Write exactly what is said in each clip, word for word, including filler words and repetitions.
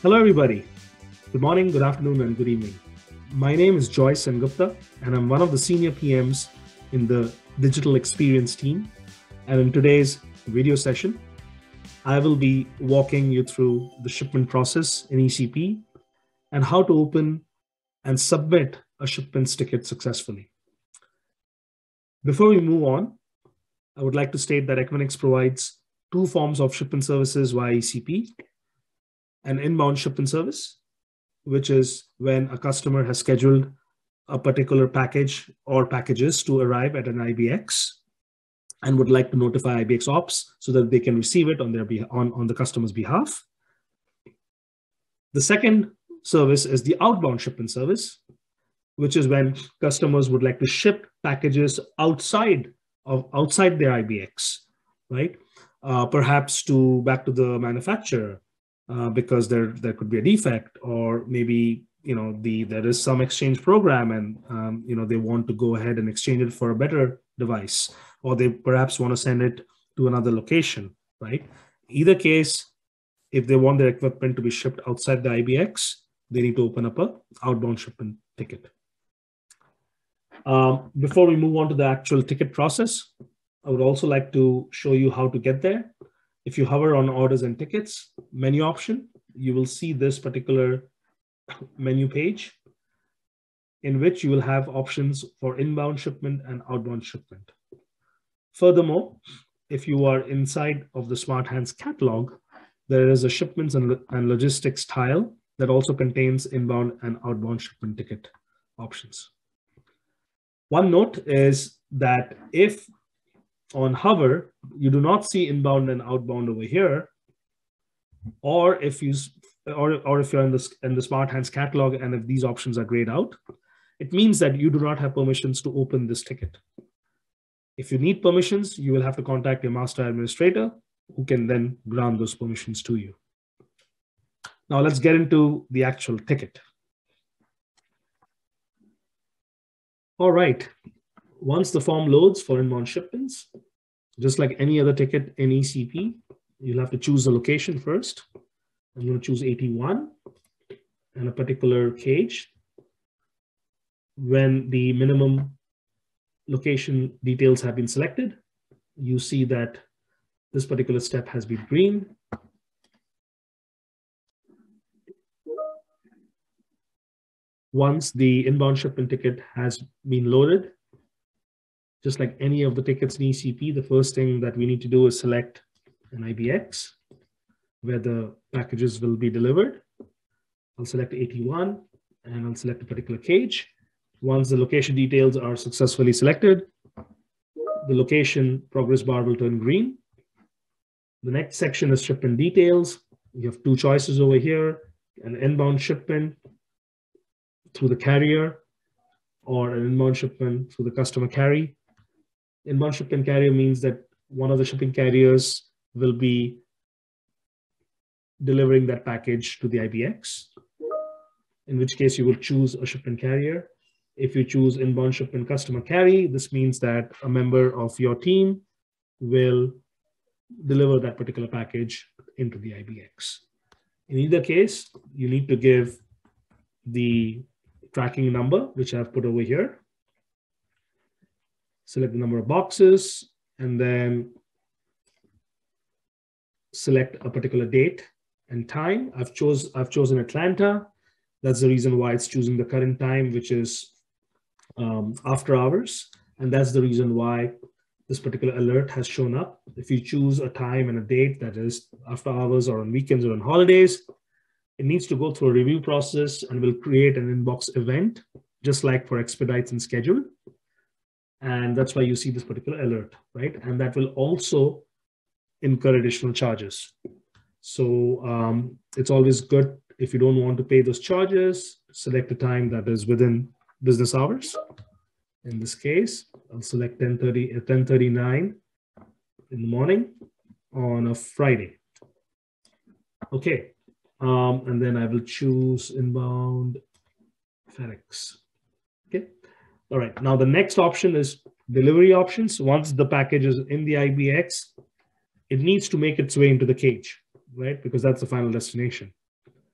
Hello, everybody. Good morning, good afternoon, and good evening. My name is Joyce Sengupta, and I'm one of the senior P Ms in the digital experience team. And in today's video session, I will be walking you through the shipment process in E C P and how to open and submit a shipments ticket successfully. Before we move on, I would like to state that Equinix provides two forms of shipment services via E C P. An inbound shipment service, which is when a customer has scheduled a particular package or packages to arrive at an I B X and would like to notify I B X ops so that they can receive it on their on, on the customer's behalf. The second service is the outbound shipment service, which is when customers would like to ship packages outside of outside their I B X, right? Uh, perhaps to back to the manufacturer. Uh, because there there could be a defect, or maybe you know the there is some exchange program, and um, you know they want to go ahead and exchange it for a better device, or they perhaps want to send it to another location, right? Either case, if they want their equipment to be shipped outside the I B X, they need to open up a outbound shipment ticket. Um, before we move on to the actual ticket process, I would also like to show you how to get there. If you hover on orders and tickets menu option, you will see this particular menu page in which you will have options for inbound shipment and outbound shipment. Furthermore, if you are inside of the Smart Hands catalog, there is a shipments and, and logistics tile that also contains inbound and outbound shipment ticket options. One note is that if on hover, you do not see inbound and outbound over here, or if you or, or if you're in the, in the Smart Hands catalog and if these options are grayed out, it means that you do not have permissions to open this ticket. If you need permissions, you will have to contact your master administrator, who can then grant those permissions to you. Now let's get into the actual ticket. All right. Once the form loads for inbound shipments, just like any other ticket in E C P, you'll have to choose the location first. I'm going to choose eighty-one and a particular cage. When the minimum location details have been selected, you see that this particular step has been green. Once the inbound shipment ticket has been loaded, just like any of the tickets in E C P, the first thing that we need to do is select an I B X where the packages will be delivered. I'll select eighty-one and I'll select a particular cage. Once the location details are successfully selected, the location progress bar will turn green. The next section is shipment details. You have two choices over here, an inbound shipment through the carrier or an inbound shipment through the customer carry. Inbound shipment carrier means that one of the shipping carriers will be delivering that package to the I B X, in which case you will choose a shipment carrier. If you choose inbound shipment customer carry, this means that a member of your team will deliver that particular package into the I B X. In either case, you need to give the tracking number, which I've put over here. Select the number of boxes, and then select a particular date and time. I've, chose, I've chosen Atlanta. That's the reason why it's choosing the current time, which is um, after hours. And that's the reason why this particular alert has shown up. If you choose a time and a date that is after hours or on weekends or on holidays, it needs to go through a review process and will create an inbox event, just like for expedites and schedule. And that's why you see this particular alert, right? And that will also incur additional charges. So um, it's always good, if you don't want to pay those charges, select a time that is within business hours. In this case, I'll select ten thirty, ten thirty-nine in the morning on a Friday. Okay, um, and then I will choose inbound FedEx. Okay. All right, now the next option is delivery options. Once the package is in the I B X, it needs to make its way into the cage, right? Because that's the final destination.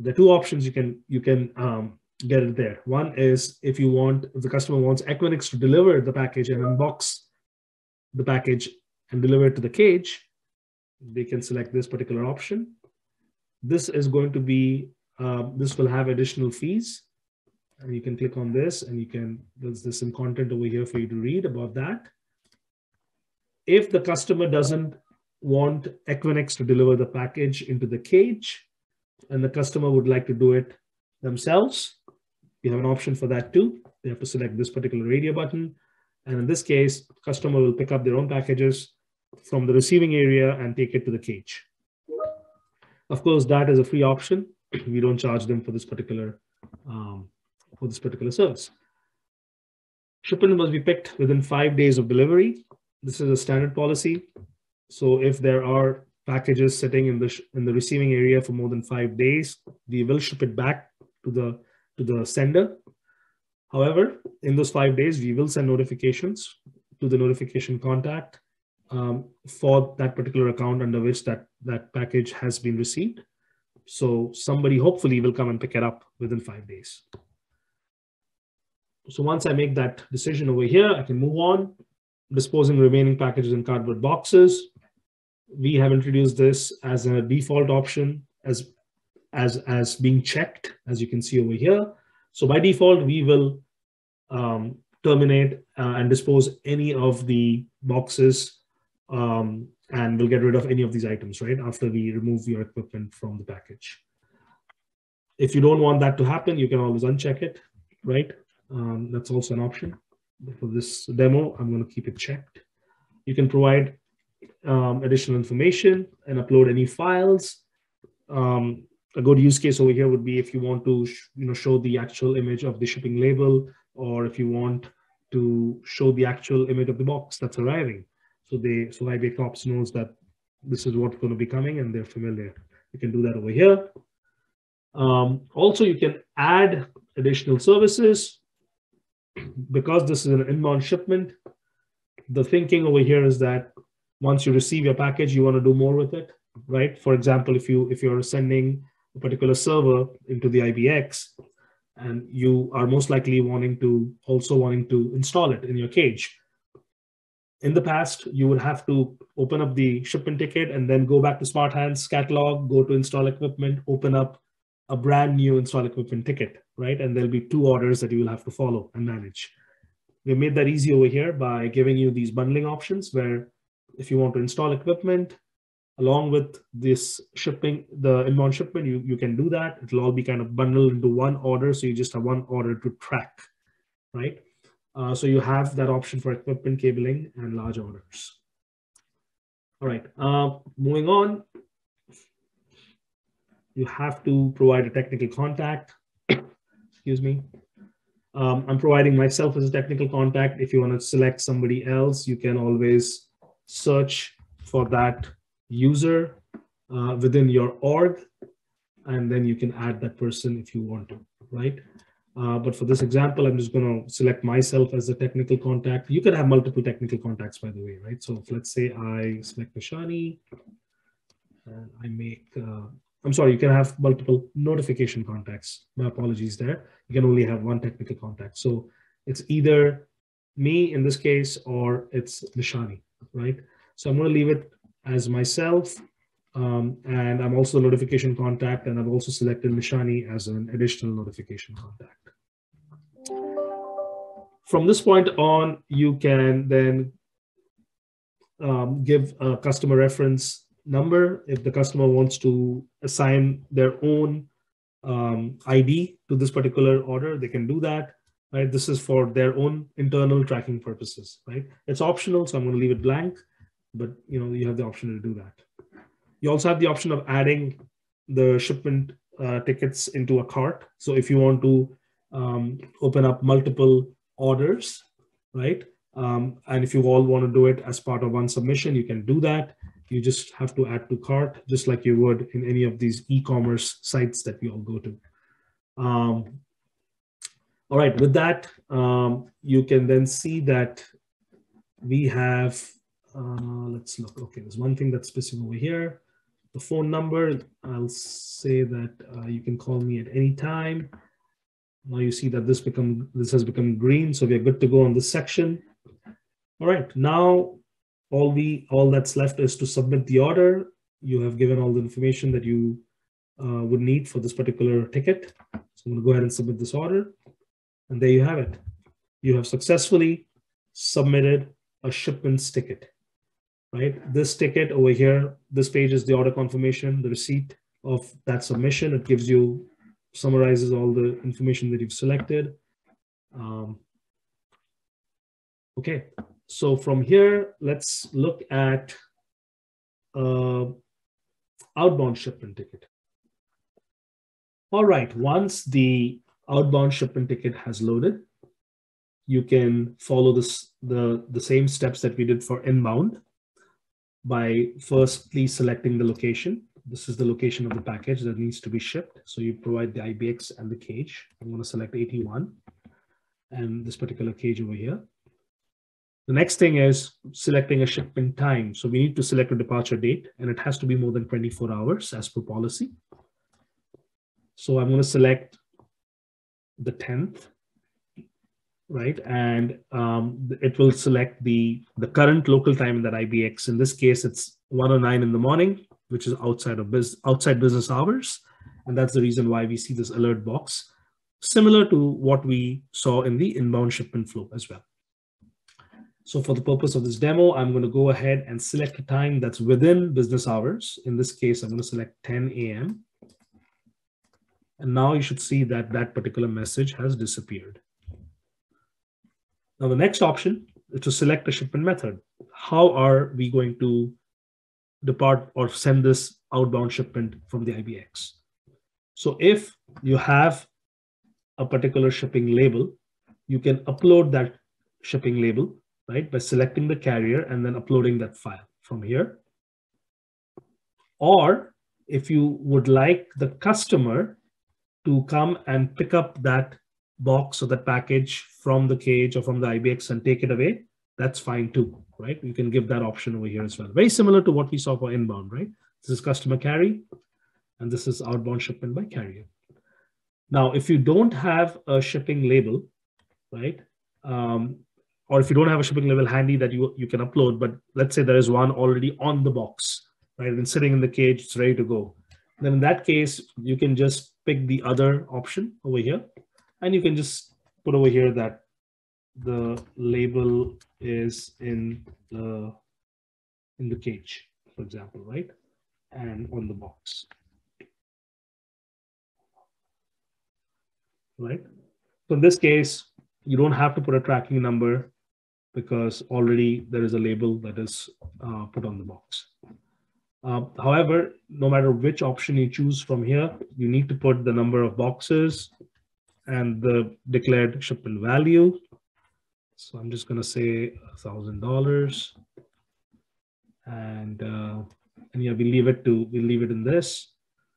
There are two options you can you can um, get it there. One is if you want, if the customer wants Equinix to deliver the package and unbox the package and deliver it to the cage, they can select this particular option. This is going to be, uh, this will have additional fees. And you can click on this and you can, there's, there's some content over here for you to read about that. If the customer doesn't want Equinix to deliver the package into the cage and the customer would like to do it themselves, you have an option for that too. They have to select this particular radio button. And in this case, the customer will pick up their own packages from the receiving area and take it to the cage. Of course, that is a free option. We don't charge them for this particular um, for this particular service. Shipment must be picked within five days of delivery. This is a standard policy. So if there are packages sitting in the in the receiving area for more than five days, we will ship it back to the to the sender. However, in those five days, we will send notifications to the notification contact um, for that particular account under which that, that package has been received. So somebody hopefully will come and pick it up within five days. So once I make that decision over here, I can move on. Disposing remaining packages in cardboard boxes. We have introduced this as a default option as, as, as being checked, as you can see over here. So by default, we will um, terminate uh, and dispose any of the boxes um, and we'll get rid of any of these items, right, after we remove your equipment from the package. If you don't want that to happen, you can always uncheck it, right? Um, that's also an option. For this demo, I'm going to keep it checked. You can provide um, additional information and upload any files. Um, A good use case over here would be if you want to, you know, show the actual image of the shipping label, or if you want to show the actual image of the box that's arriving. So they, so I B A Cops knows that this is what's going to be coming and they're familiar. You can do that over here. Um, also, you can add additional services. Because this is an inbound shipment, the thinking over here is that once you receive your package, you want to do more with it, right? For example, if you if you're sending a particular server into the I B X, and you are most likely wanting to also wanting to install it in your cage. In the past, you would have to open up the shipment ticket and then go back to Smart Hands catalog, go to install equipment, open up a brand new install equipment ticket, right? And there'll be two orders that you will have to follow and manage. We made that easy over here by giving you these bundling options where if you want to install equipment, along with this shipping, the inbound shipment, you, you can do that. It'll all be kind of bundled into one order. So you just have one order to track, right? Uh, so you have that option for equipment cabling and large orders. All right, uh, moving on. You have to provide a technical contact. Excuse me. Um, I'm providing myself as a technical contact. If you want to select somebody else, you can always search for that user uh, within your org, and then you can add that person if you want to, right? Uh, but for this example, I'm just going to select myself as a technical contact. You can have multiple technical contacts, by the way, right? So if, let's say I select Nishani, and I make, uh, I'm sorry, you can have multiple notification contacts. My apologies there. You can only have one technical contact. So it's either me in this case, or it's Nishani, right? So I'm going to leave it as myself, um, and I'm also a notification contact, and I've also selected Nishani as an additional notification contact. From this point on, you can then um, give a customer reference number. If the customer wants to assign their own um, I D to this particular order, they can do that, right? This is for their own internal tracking purposes, right? It's optional, so I'm going to leave it blank, but you know, you have the option to do that. You also have the option of adding the shipment uh, tickets into a cart. So if you want to um, open up multiple orders, right? Um, and if you all want to do it as part of one submission, you can do that. You just have to add to cart, just like you would in any of these e-commerce sites that we all go to. Um, all right, with that, um, you can then see that we have, uh, let's look, okay, there's one thing that's missing over here. the phone number, I'll say that uh, you can call me at any time. Now you see that this become this has become green, so we are good to go on this section. All right, now all we all that's left is to submit the order. You have given all the information that you uh, would need for this particular ticket. So I'm going to go ahead and submit this order, and there you have it. You have successfully submitted a shipments ticket. Right, this ticket over here, this page is the order confirmation, the receipt of that submission. It gives you, summarizes all the information that you've selected. Um, okay, so from here, let's look at uh, outbound shipment ticket. All right, once the outbound shipment ticket has loaded, you can follow this the, the same steps that we did for inbound, by firstly selecting the location. This is the location of the package that needs to be shipped. So you provide the I B X and the cage. I'm going to select eighty-one and this particular cage over here. The next thing is selecting a shipment time. So we need to select a departure date, and it has to be more than twenty-four hours as per policy. So I'm going to select the tenth. Right, and um, it will select the, the current local time in that I B X. In this case, it's one oh nine in the morning, which is outside of biz outside business hours. And that's the reason why we see this alert box, similar to what we saw in the inbound shipment flow as well. So for the purpose of this demo, I'm going to go ahead and select a time that's within business hours. In this case, I'm going to select ten A M And now you should see that that particular message has disappeared. Now, the next option is to select a shipment method. How are we going to depart or send this outbound shipment from the I B X? So if you have a particular shipping label, you can upload that shipping label, right, by selecting the carrier and then uploading that file from here. Or if you would like the customer to come and pick up that box or that package from the cage or from the I B X and take it away, that's fine too, right? You can give that option over here as well. Very similar to what we saw for inbound, right? This is customer carry, and this is outbound shipment by carrier. Now, if you don't have a shipping label, right, um, or if you don't have a shipping label handy that you, you can upload, but let's say there is one already on the box, right, and sitting in the cage, it's ready to go. Then in that case, you can just pick the other option over here. And you can just put over here that the label is in the in the cage, for example, right? And on the box, right? So in this case, you don't have to put a tracking number because already there is a label that is uh, put on the box. Uh, however, no matter which option you choose from here, you need to put the number of boxes and the declared shipment value. So I'm just going to say a thousand dollars, and uh, and yeah, we leave it to we leave it in this.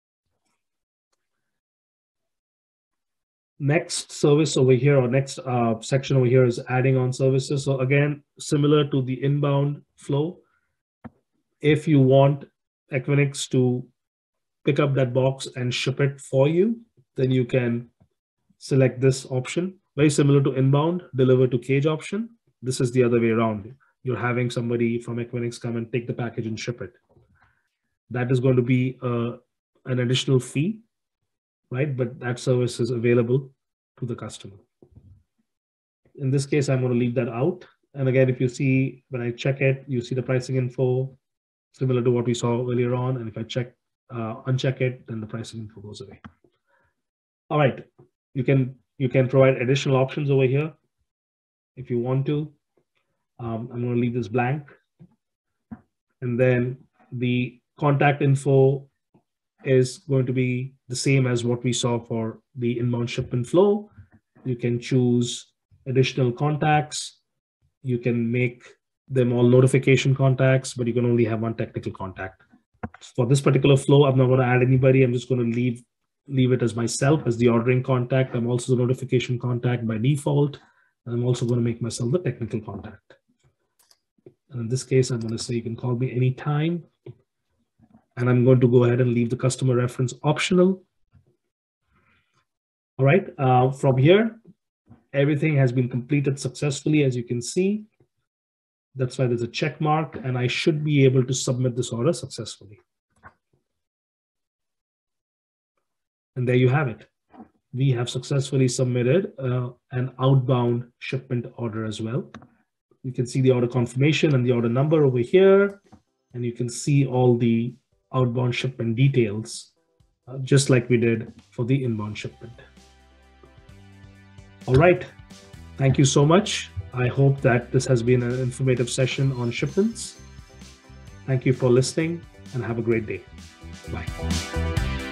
Next service over here, or next uh, section over here, is adding on services. So again, similar to the inbound flow, if you want Equinix to pick up that box and ship it for you, then you can select this option. Very similar to inbound, deliver to cage option. This is the other way around. You're having somebody from Equinix come and take the package and ship it. That is going to be uh, an additional fee, right? But that service is available to the customer. In this case, I'm going to leave that out. And again, if you see, when I check it, you see the pricing info, similar to what we saw earlier on. And if I check, uh, uncheck it, then the pricing info goes away. All right. You can you can provide additional options over here if you want to. Um, I'm going to leave this blank. And then the contact info is going to be the same as what we saw for the inbound shipment flow. You can choose additional contacts. You can make them all notification contacts, but you can only have one technical contact. For this particular flow, I'm not going to add anybody. I'm just going to leave leave it as myself as the ordering contact. I'm also the notification contact by default. And I'm also going to make myself the technical contact. And in this case, I'm going to say you can call me anytime. And I'm going to go ahead and leave the customer reference optional. All right, uh, from here, everything has been completed successfully, as you can see. That's why there's a check mark, and I should be able to submit this order successfully. And there you have it. We have successfully submitted uh, an outbound shipment order as well. You can see the order confirmation and the order number over here, and you can see all the outbound shipment details, uh, just like we did for the inbound shipment. All right, thank you so much. I hope that this has been an informative session on shipments. Thank you for listening and have a great day. Bye.